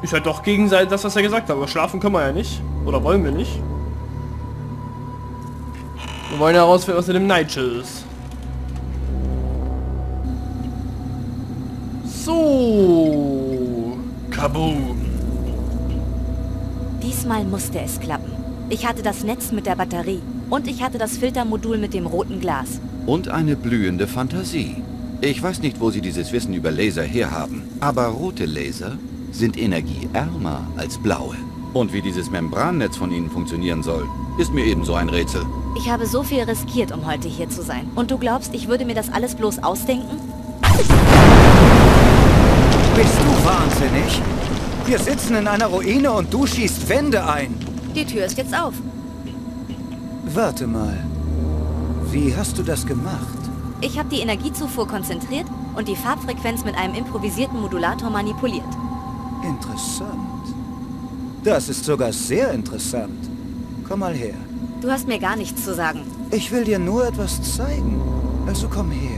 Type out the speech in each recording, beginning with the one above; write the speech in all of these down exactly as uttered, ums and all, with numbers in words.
Ist halt doch gegen das, was er gesagt hat. Aber schlafen können wir ja nicht. Oder wollen wir nicht. Wir wollen ja herausfinden, was mit dem Nigel ist. So. Kaboom. Diesmal musste es klappen. Ich hatte das Netz mit der Batterie. Und ich hatte das Filtermodul mit dem roten Glas. Und eine blühende Fantasie. Ich weiß nicht, wo Sie dieses Wissen über Laser herhaben, aber rote Laser sind energieärmer als blaue. Und wie dieses Membrannetz von Ihnen funktionieren soll, ist mir ebenso ein Rätsel. Ich habe so viel riskiert, um heute hier zu sein. Und du glaubst, ich würde mir das alles bloß ausdenken? Bist du wahnsinnig? Wir sitzen in einer Ruine und du schießt Wände ein. Die Tür ist jetzt auf. Warte mal. Wie hast du das gemacht? Ich habe die Energiezufuhr konzentriert und die Farbfrequenz mit einem improvisierten Modulator manipuliert. Interessant. Das ist sogar sehr interessant. Komm mal her. Du hast mir gar nichts zu sagen. Ich will dir nur etwas zeigen. Also komm her.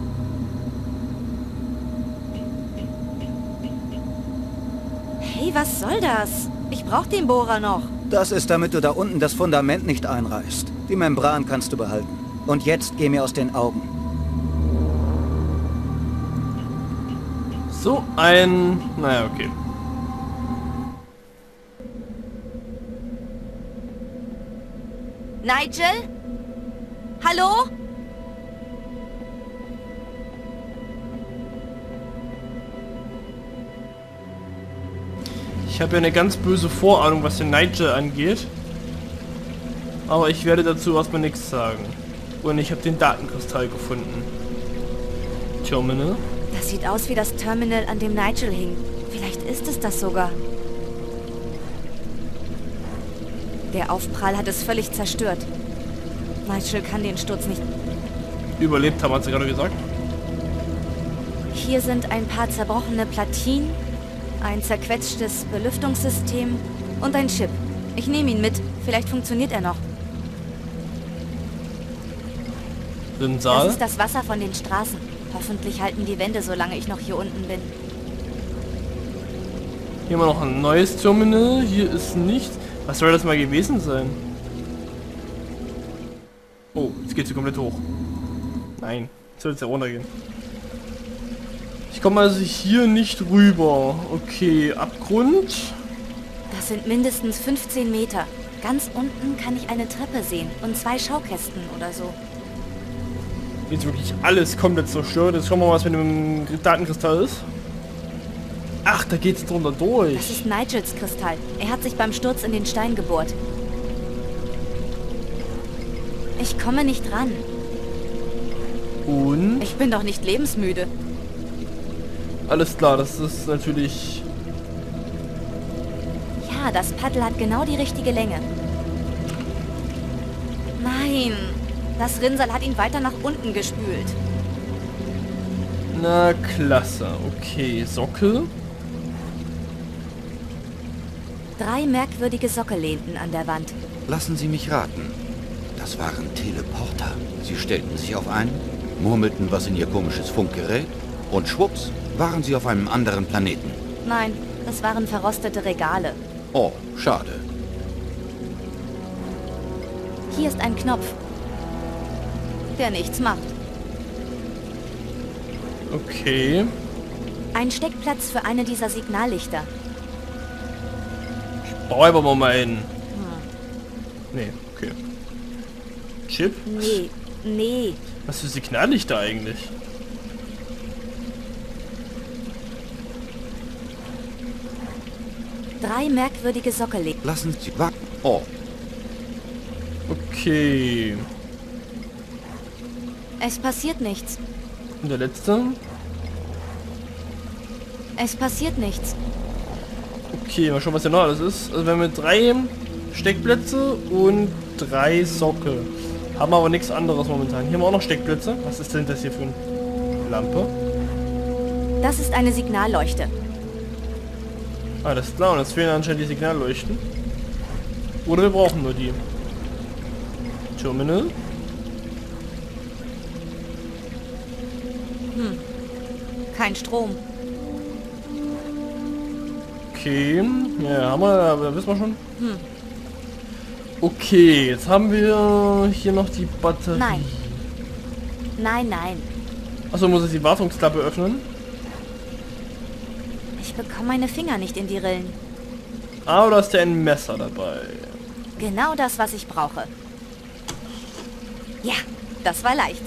Hey, was soll das? Ich brauche den Bohrer noch. Das ist, damit du da unten das Fundament nicht einreißt. Die Membran kannst du behalten. Und jetzt geh mir aus den Augen. So ein... Naja, okay. Nigel? Hallo? Ich habe ja eine ganz böse Vorahnung, was den Nigel angeht. Aber ich werde dazu erstmal nichts sagen. Und ich habe den Datenkristall gefunden. Terminal. Das sieht aus wie das Terminal, an dem Nigel hing. Vielleicht ist es das sogar. Der Aufprall hat es völlig zerstört. Nigel kann den Sturz nicht... Überlebt haben, hat sie gerade gesagt. Hier sind ein paar zerbrochene Platinen, ein zerquetschtes Belüftungssystem und ein Chip. Ich nehme ihn mit. Vielleicht funktioniert er noch. Rinnsal. Das ist das Wasser von den Straßen. Hoffentlich halten die Wände, solange ich noch hier unten bin. Hier haben wir noch ein neues Terminal. Hier ist nichts. Was soll das mal gewesen sein? Oh, jetzt geht sie komplett hoch. Nein, jetzt soll es ja runtergehen. Ich komme also hier nicht rüber. Okay, Abgrund. Das sind mindestens fünfzehn Meter. Ganz unten kann ich eine Treppe sehen und zwei Schaukästen oder so. Jetzt wirklich alles komplett zerstört. Jetzt schauen wir mal, was mit dem Datenkristall ist. Ach, da geht's drunter durch. Das ist Nigels Kristall. Er hat sich beim Sturz in den Stein gebohrt. Ich komme nicht ran. Und? Ich bin doch nicht lebensmüde. Alles klar, das ist natürlich... Ja, das Paddel hat genau die richtige Länge. Nein, das Rinnsal hat ihn weiter nach unten gespült. Na, klasse. Okay, Sockel. Drei merkwürdige Sockel lehnten an der Wand. Lassen Sie mich raten. Das waren Teleporter. Sie stellten sich auf ein, murmelten was in ihr komisches Funkgerät und schwupps waren sie auf einem anderen Planeten. Nein, das waren verrostete Regale. Oh, schade. Hier ist ein Knopf, der nichts macht. Okay. Ein Steckplatz für eine dieser Signallichter. Brauche aber mal meinen. Nee, okay. Chip? Nee, nee. Was für Signallichter eigentlich? Drei merkwürdige Sockel. Lassen Sie warten. Oh. Okay. Es passiert nichts. Und der letzte? Es passiert nichts. Okay, mal schauen, was hier noch alles ist. Also wir haben mit drei Steckplätze und drei Sockel. Haben aber nichts anderes momentan. Hier haben wir auch noch Steckplätze. Was ist denn das hier für eine Lampe? Das ist eine Signalleuchte. Alles klar, und jetzt fehlen anscheinend die Signalleuchten. Oder wir brauchen nur die. Terminal. Hm. Kein Strom. Okay. Ja, haben wir, aber wissen wir schon. Hm. Okay, jetzt haben wir hier noch die Batterie. Nein. Nein, nein. Achso, muss ich die Wartungsklappe öffnen? Ich bekomme meine Finger nicht in die Rillen. Ah, oder ist da ein Messer dabei? Genau das, was ich brauche. Ja, das war leicht.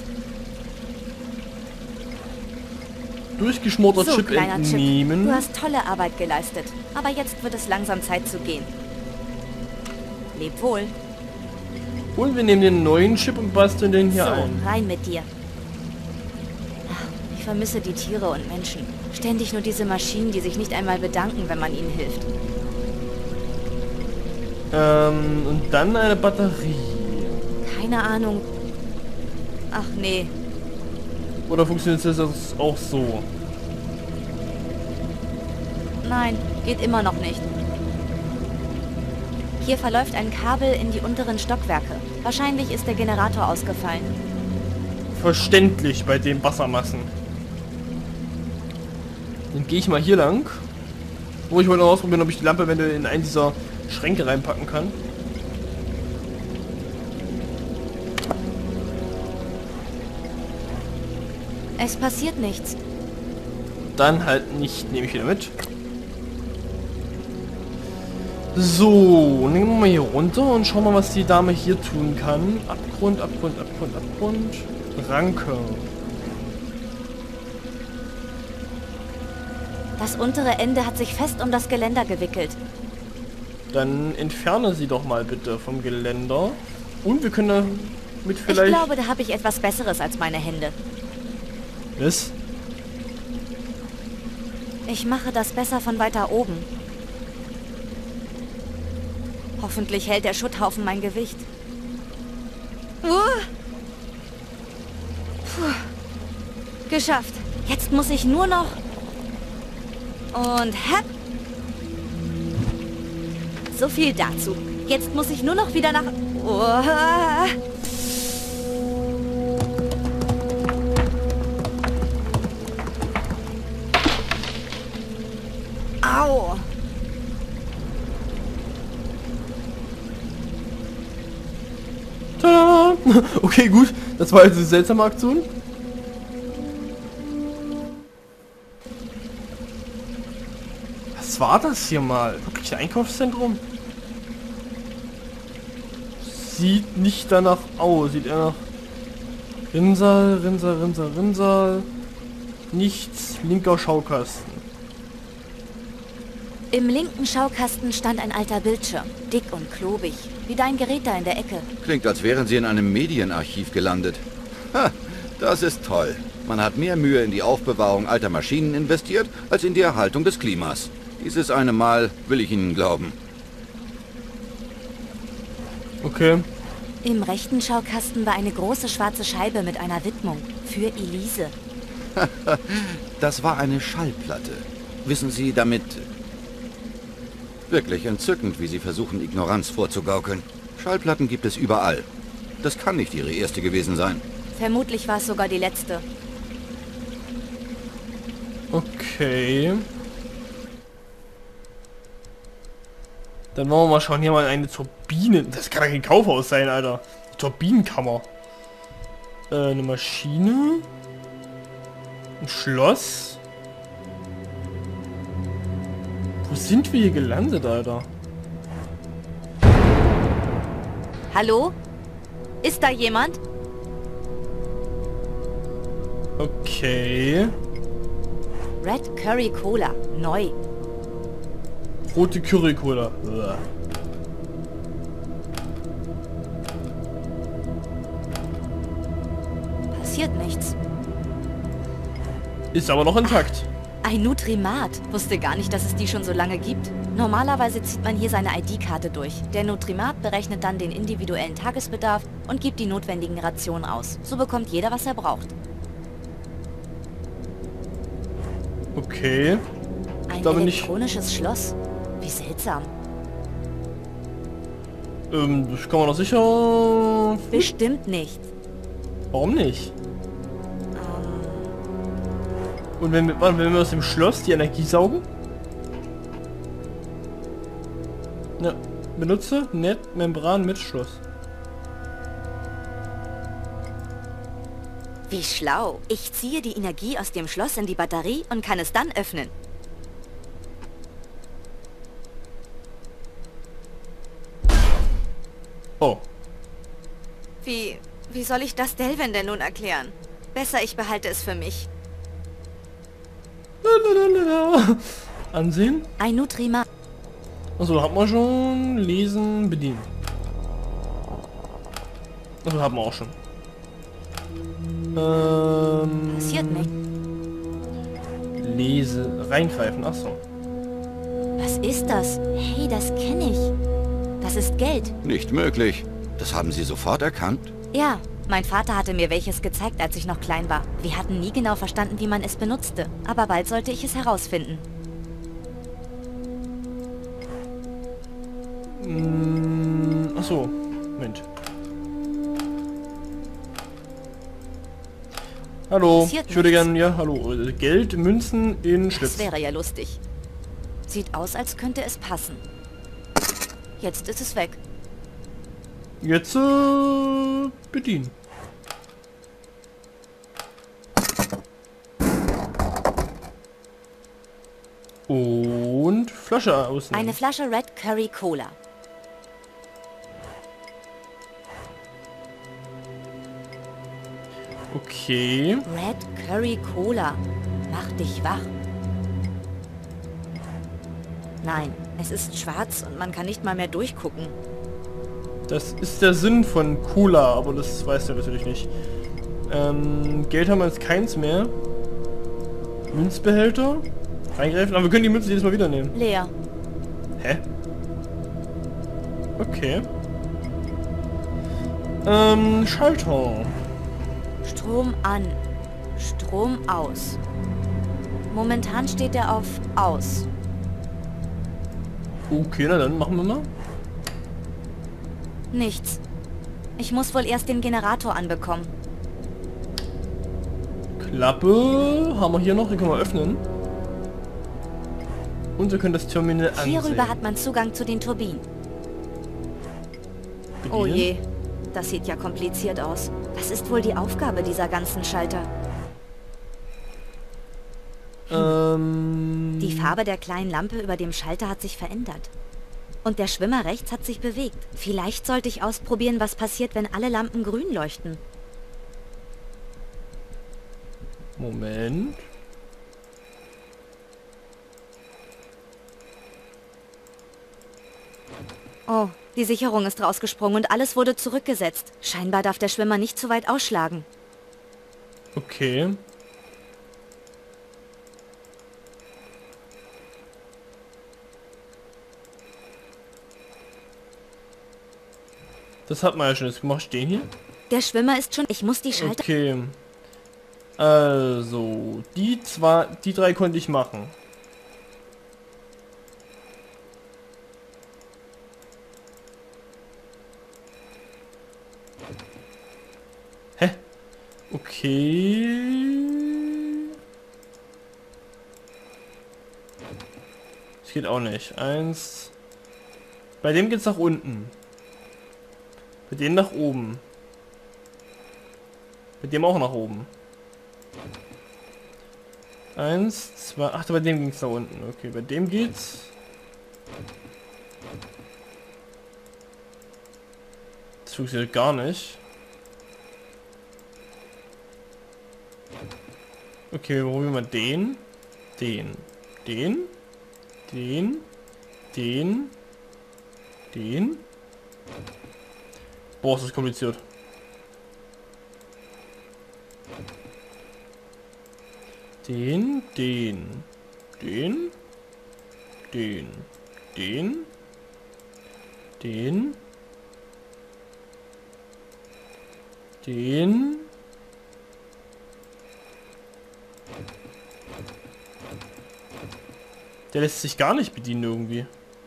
Durchgeschmorter So, Chip kleiner Chip, entnehmen. du hast tolle Arbeit geleistet. Aber jetzt wird es langsam Zeit zu gehen. Leb wohl. Und wir nehmen den neuen Chip und basteln den hier So, ein. rein mit dir. Ach, ich vermisse die Tiere und Menschen. Ständig nur diese Maschinen, die sich nicht einmal bedanken, wenn man ihnen hilft. Ähm, und dann eine Batterie. Keine Ahnung. Ach nee. Oder funktioniert das auch so? Nein, geht immer noch nicht. Hier verläuft ein Kabel in die unteren Stockwerke. Wahrscheinlich ist der Generator ausgefallen. Verständlich bei den Wassermassen. Dann gehe ich mal hier lang. Wo ich wollte noch ausprobieren, ob ich die Lampe eventuell in einen dieser Schränke reinpacken kann. Es passiert nichts. Dann halt nicht, nehme ich wieder mit. So, nehmen wir mal hier runter und schauen mal, was die Dame hier tun kann. Abgrund, Abgrund, Abgrund, Abgrund. Ranke. Das untere Ende hat sich fest um das Geländer gewickelt. Dann entferne sie doch mal bitte vom Geländer. Und wir können damit Ich vielleicht... glaube, da habe ich etwas Besseres als meine Hände. Was? Ich mache das besser von weiter oben. Hoffentlich hält der Schutthaufen mein Gewicht. Uh. Puh. Geschafft. Jetzt muss ich nur noch... Und hepp. So viel dazu. Jetzt muss ich nur noch wieder nach... Oh. Au. Tada! Okay, gut. Das war jetzt eine seltsame Aktion. Was war das hier mal? Wirklich ein Einkaufszentrum? Sieht nicht danach aus. Sieht eher nach Rinnsal, Rinnsal, Rinnsal, Rinnsal. Nichts. Linker Schaukasten. Im linken Schaukasten stand ein alter Bildschirm. Dick und klobig. Wie dein Gerät da in der Ecke. Klingt, als wären Sie in einem Medienarchiv gelandet. Ha, das ist toll. Man hat mehr Mühe in die Aufbewahrung alter Maschinen investiert, als in die Erhaltung des Klimas. Dieses eine Mal will ich Ihnen glauben. Okay. Im rechten Schaukasten war eine große schwarze Scheibe mit einer Widmung. Für Elise. Das war eine Schallplatte. Wissen Sie, damit... Wirklich entzückend, wie Sie versuchen, Ignoranz vorzugaukeln. Schallplatten gibt es überall. Das kann nicht Ihre erste gewesen sein. Vermutlich war es sogar die letzte. Okay. Dann wollen wir mal schauen. Hier mal eine Turbine. Das kann ja kein Kaufhaus sein, Alter. Turbinenkammer. Äh, eine Maschine. Ein Schloss. Wo sind wir hier gelandet, Alter? Hallo? Ist da jemand? Okay. Red Curry Cola. Neu. Rote Curry-Cola. Uah. Passiert nichts. Ist aber noch intakt. Ein Nutrimat. Wusste gar nicht, dass es die schon so lange gibt. Normalerweise zieht man hier seine I D-Karte durch. Der Nutrimat berechnet dann den individuellen Tagesbedarf und gibt die notwendigen Rationen aus. So bekommt jeder, was er braucht. Okay. Ein glaube nicht- elektronisches Schloss. Wie seltsam. Ähm, das kann man doch sicher... Bestimmt nicht. Warum nicht? Ähm, Und wenn wir, warte, wenn wir aus dem Schloss die Energie saugen? Ja. Benutze Net Membran mit Schluss. Wie schlau. Ich ziehe die Energie aus dem Schloss in die Batterie und kann es dann öffnen. Oh. Wie... wie soll ich das Delvin denn nun erklären? Besser, ich behalte es für mich. Lalalala. Ansehen. Ein Nutrimat. Also hat man schon. Lesen, bedienen. Also haben wir auch schon. Ähm, Passiert nicht. Lese, reingreifen, ach so. Was ist das? Hey, das kenne ich. Das ist Geld. Nicht möglich. Das haben Sie sofort erkannt? Ja, mein Vater hatte mir welches gezeigt, als ich noch klein war. Wir hatten nie genau verstanden, wie man es benutzte. Aber bald sollte ich es herausfinden. Mm, ach so, Moment. Hallo, Passiert ich würde nichts. gerne, ja, hallo, äh, Geld, Münzen in Das Schlitz. wäre ja lustig. Sieht aus, als könnte es passen. Jetzt ist es weg. Jetzt, äh, bedienen. Und Flasche ausnehmen. Eine Flasche Red Curry Cola. Okay. Red Curry Cola. Mach dich wach. Nein, es ist schwarz und man kann nicht mal mehr durchgucken. Das ist der Sinn von Cola, aber das weiß er natürlich nicht. Ähm, Geld haben wir jetzt keins mehr. Münzbehälter. Reingreifen, aber wir können die Münze jedes Mal wieder nehmen. Leer. Hä? Okay. Ähm, Schalter. Strom an. Strom aus. Momentan steht er auf aus. Okay, na dann machen wir mal. Nichts. Ich muss wohl erst den Generator anbekommen. Klappe haben wir hier noch, die können wir öffnen. Und wir können das Terminal ansehen. Hierüber hat man Zugang zu den Turbinen. Bedienen. Oh je, das sieht ja kompliziert aus. Was ist wohl die Aufgabe dieser ganzen Schalter? Ähm, Die Farbe der kleinen Lampe über dem Schalter hat sich verändert. Und der Schwimmer rechts hat sich bewegt. Vielleicht sollte ich ausprobieren, was passiert, wenn alle Lampen grün leuchten. Moment. Oh, die Sicherung ist rausgesprungen und alles wurde zurückgesetzt. Scheinbar darf der Schwimmer nicht zu weit ausschlagen. Okay. Das hat man ja schon. Jetzt mach ich den hier. Der Schwimmer ist schon... Ich muss die Schalter... Okay. Also, die zwei, die drei konnte ich machen. Hä? Okay. Das geht auch nicht. Eins. Bei dem geht's nach unten. Bei dem nach oben. Bei dem auch nach oben. Eins, zwei, ach, bei dem ging es nach unten. Okay, bei dem geht's. Das funktioniert gar nicht. Okay, probieren wir mal den, den, den, den, den, den. Boah, ist das kompliziert. Den, den, den, den, den, den, den. Der lässt sich gar nicht bedienen irgendwie.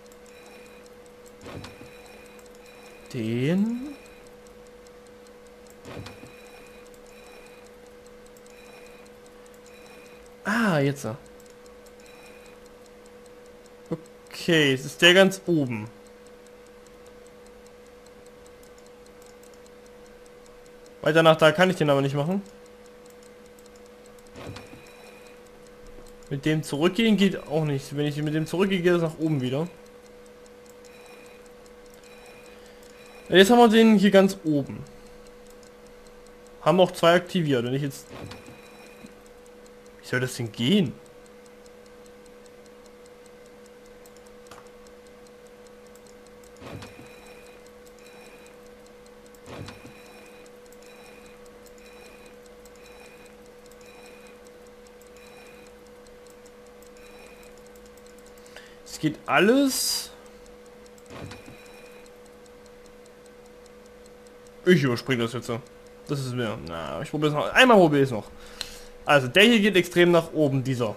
Den. Ah, jetzt. Okay, es ist der ganz oben. Weiter nach da kann ich den aber nicht machen. Mit dem zurückgehen geht auch nicht. Wenn ich mit dem zurückgehe, geht es nach oben wieder. Jetzt haben wir den hier ganz oben. Haben auch zwei aktiviert. Wenn ich jetzt... Wie soll das denn gehen? Es geht alles... Ich überspringe das jetzt so. Das ist mir... Na, ich probiere es noch. Einmal probiere ich es noch. Also, der hier geht extrem nach oben, dieser.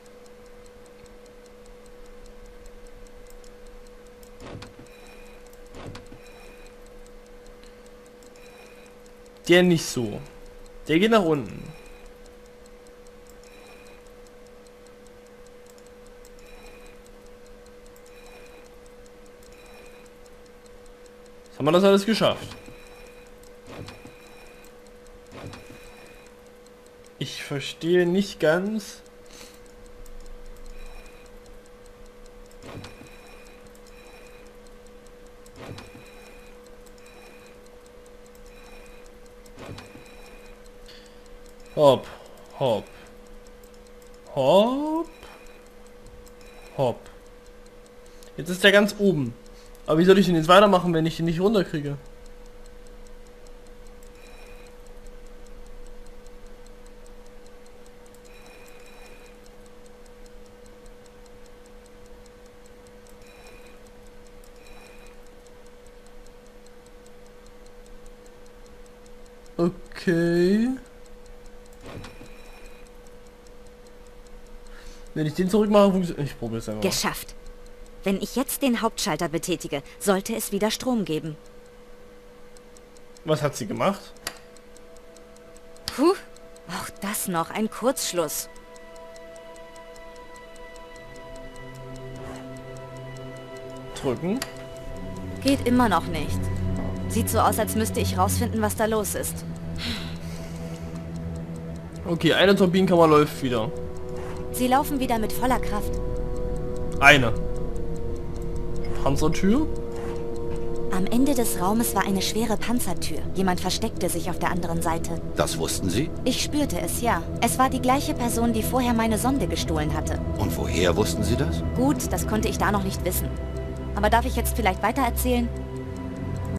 Der nicht so. Der geht nach unten. Jetzt haben wir das alles geschafft. Ich verstehe nicht ganz. Hopp, hopp, hopp, hopp. Jetzt ist der ganz oben. Aber wie soll ich den jetzt weitermachen, wenn ich den nicht runterkriege? Okay. Wenn ich den zurück mache, funktioniert... Ich probiere es einfach. Geschafft. Wenn ich jetzt den Hauptschalter betätige, sollte es wieder Strom geben. Was hat sie gemacht? Puh, auch das noch, ein Kurzschluss. Drücken. Geht immer noch nicht. Sieht so aus, als müsste ich rausfinden, was da los ist. Okay, eine Turbinenkammer läuft wieder. Sie laufen wieder mit voller Kraft. Eine. Panzertür. Am Ende des Raumes war eine schwere Panzertür. Jemand versteckte sich auf der anderen Seite. Das wussten Sie? Ich spürte es, ja. Es war die gleiche Person, die vorher meine Sonde gestohlen hatte. Und woher wussten Sie das? Gut, das konnte ich da noch nicht wissen. Aber darf ich jetzt vielleicht weitererzählen?